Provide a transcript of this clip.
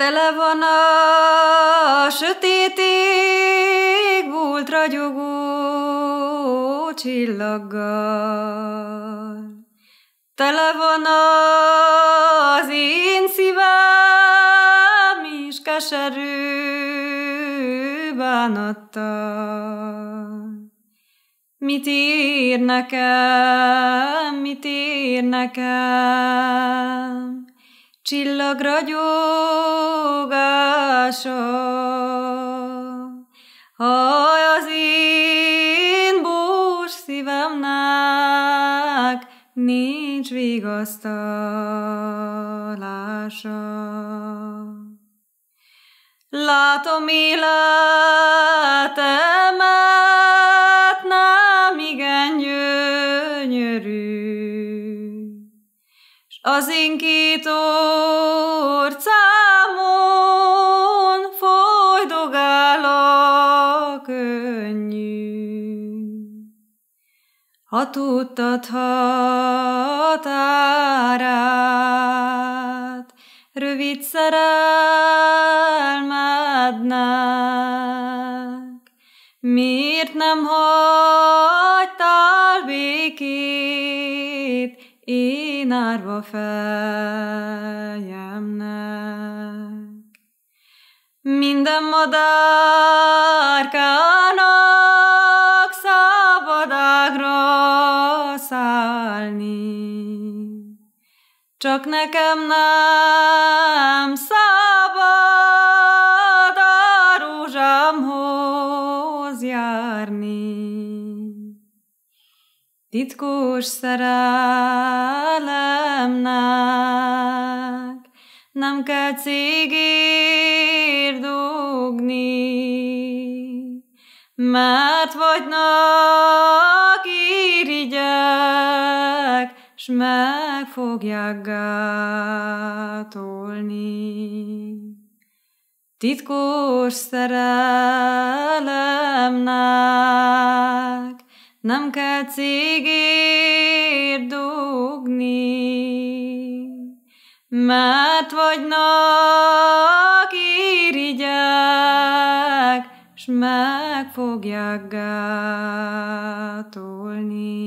Tele van a sötét ég, volt ragyogó csillaggal. Tele van az én szívem is keserű bánattal. Mit ír nekem, mit ír nekem, csillagragyógása? Haj, az én bús szívemnek nincs vigasztalása. Látom életemet nem igen gyönyörű, s az én két orcámon folydogál a könnyű. Ha tudtad határát rövid szerelmednek, miért nem hagytál békét én árva fejemnek? Minden madárkának szabad ágra szállni, csak nekem nem szabad a rózsámhoz járni. Titkos szerelemnek nem kell cégért dugni, mert vagynak irigyek, s meg fogják gátolni. Titkos szerelemnek nem kell cégért dugni, mert vagynak irigyek, s meg fogják gátolni.